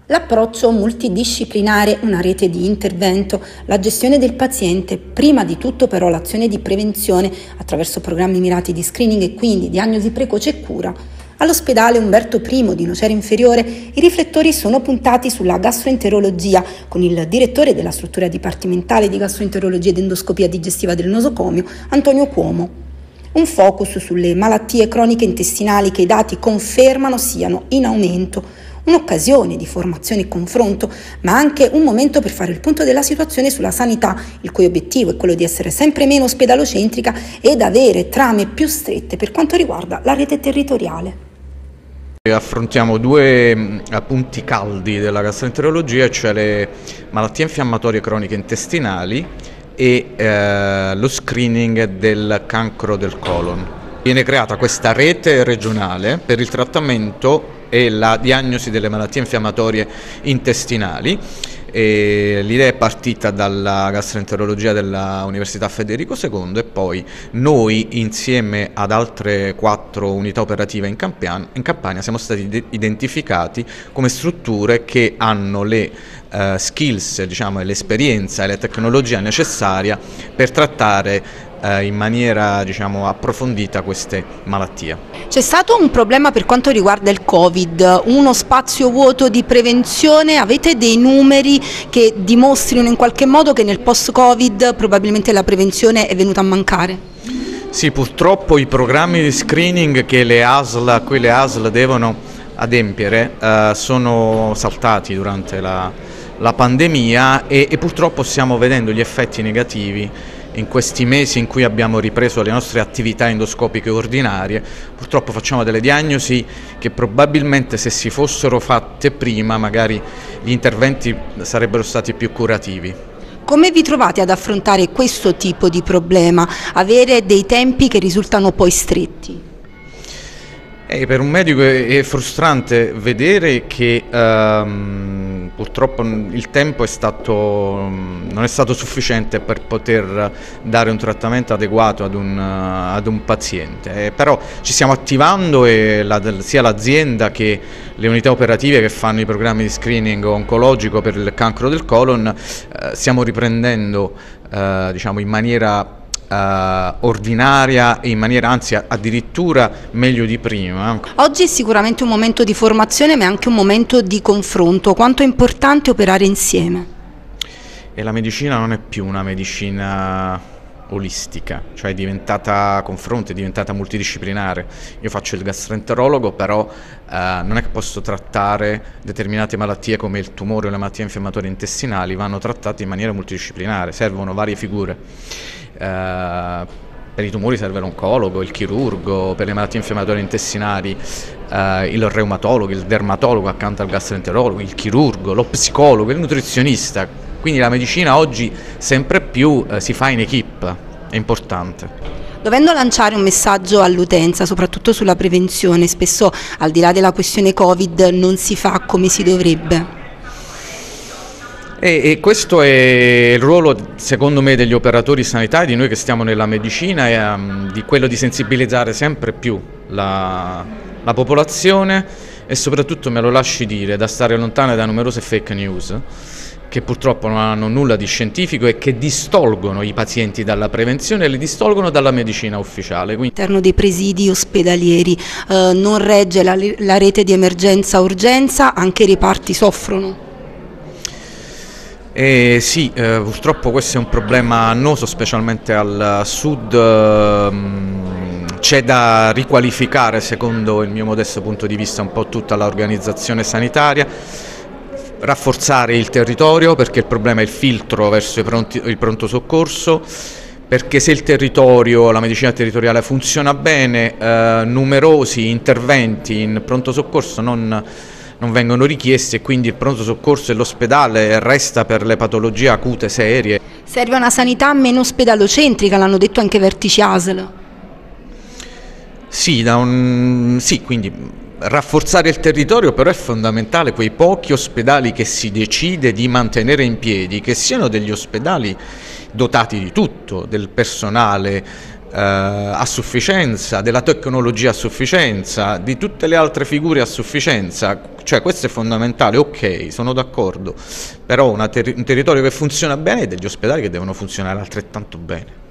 L'approccio multidisciplinare, una rete di intervento, la gestione del paziente, prima di tutto però l'azione di prevenzione attraverso programmi mirati di screening e quindi diagnosi precoce e cura. All'ospedale Umberto I di Nocera Inferiore i riflettori sono puntati sulla gastroenterologia con il direttore della struttura dipartimentale di gastroenterologia ed endoscopia digestiva del nosocomio, Antonio Cuomo. Un focus sulle malattie croniche intestinali che i dati confermano siano in aumento, un'occasione di formazione e confronto, ma anche un momento per fare il punto della situazione sulla sanità, il cui obiettivo è quello di essere sempre meno ospedalocentrica ed avere trame più strette per quanto riguarda la rete territoriale. Affrontiamo due punti caldi della gastroenterologia, cioè le malattie infiammatorie croniche intestinali e lo screening del cancro del colon. Viene creata questa rete regionale per il trattamento e la diagnosi delle malattie infiammatorie intestinali. L'idea è partita dalla gastroenterologia della Università Federico II e poi noi insieme ad altre 4 unità operative in Campania siamo stati identificati come strutture che hanno le skills, diciamo, l'esperienza e la tecnologia necessaria per trattare in maniera, diciamo, approfondita queste malattie. C'è stato un problema per quanto riguarda il Covid, uno spazio vuoto di prevenzione, avete dei numeri che dimostrino in qualche modo che nel post-Covid probabilmente la prevenzione è venuta a mancare? Sì, purtroppo i programmi di screening che a cui le ASL devono adempiere sono saltati durante la pandemia e purtroppo stiamo vedendo gli effetti negativi in questi mesi in cui abbiamo ripreso le nostre attività endoscopiche ordinarie. Purtroppo facciamo delle diagnosi che probabilmente se si fossero fatte prima magari gli interventi sarebbero stati più curativi. Come vi trovate ad affrontare questo tipo di problema? Avere dei tempi che risultano poi stretti? Per un medico è frustrante vedere che purtroppo il tempo non è stato sufficiente per poter dare un trattamento adeguato ad un paziente, però ci stiamo attivando e sia l'azienda che le unità operative che fanno i programmi di screening oncologico per il cancro del colon stiamo riprendendo diciamo in maniera ordinaria e in maniera anzi addirittura meglio di prima. Oggi è sicuramente un momento di formazione ma è anche un momento di confronto. Quanto è importante operare insieme? E la medicina non è più una medicina olistica, cioè è diventata confronto, è diventata multidisciplinare. Io faccio il gastroenterologo, però non è che posso trattare determinate malattie come il tumore o le malattie infiammatorie intestinali, vanno trattate in maniera multidisciplinare, servono varie figure. Per i tumori serve l'oncologo, il chirurgo, per le malattie infiammatorie intestinali il reumatologo, il dermatologo accanto al gastroenterologo, il chirurgo, lo psicologo, il nutrizionista. Quindi la medicina oggi sempre più si fa in equipe, è importante. Dovendo lanciare un messaggio all'utenza, soprattutto sulla prevenzione, spesso al di là della questione Covid non si fa come si dovrebbe. E questo è il ruolo, secondo me, degli operatori sanitari, di noi che stiamo nella medicina, di quello di sensibilizzare sempre più la popolazione e soprattutto, me lo lasci dire, da stare lontane da numerose fake news che purtroppo non hanno nulla di scientifico e che distolgono i pazienti dalla prevenzione e li distolgono dalla medicina ufficiale. All'interno dei presidi ospedalieri non regge la rete di emergenza-urgenza, anche i reparti soffrono? Sì, purtroppo questo è un problema annoso, specialmente al sud. C'è da riqualificare, secondo il mio modesto punto di vista, un po' tutta l'organizzazione sanitaria, rafforzare il territorio, perché il problema è il filtro verso il pronto soccorso, perché se il territorio, la medicina territoriale funziona bene, numerosi interventi in pronto soccorso non vengono richiesti e quindi il pronto soccorso e l'ospedale resta per le patologie acute serie. Serve una sanità meno ospedalocentrica, l'hanno detto anche vertici ASL. Sì, quindi rafforzare il territorio, però è fondamentale quei pochi ospedali che si decide di mantenere in piedi, che siano degli ospedali dotati di tutto, del personale a sufficienza, della tecnologia a sufficienza, di tutte le altre figure a sufficienza, cioè questo è fondamentale, ok, sono d'accordo, però un territorio che funziona bene e degli ospedali che devono funzionare altrettanto bene.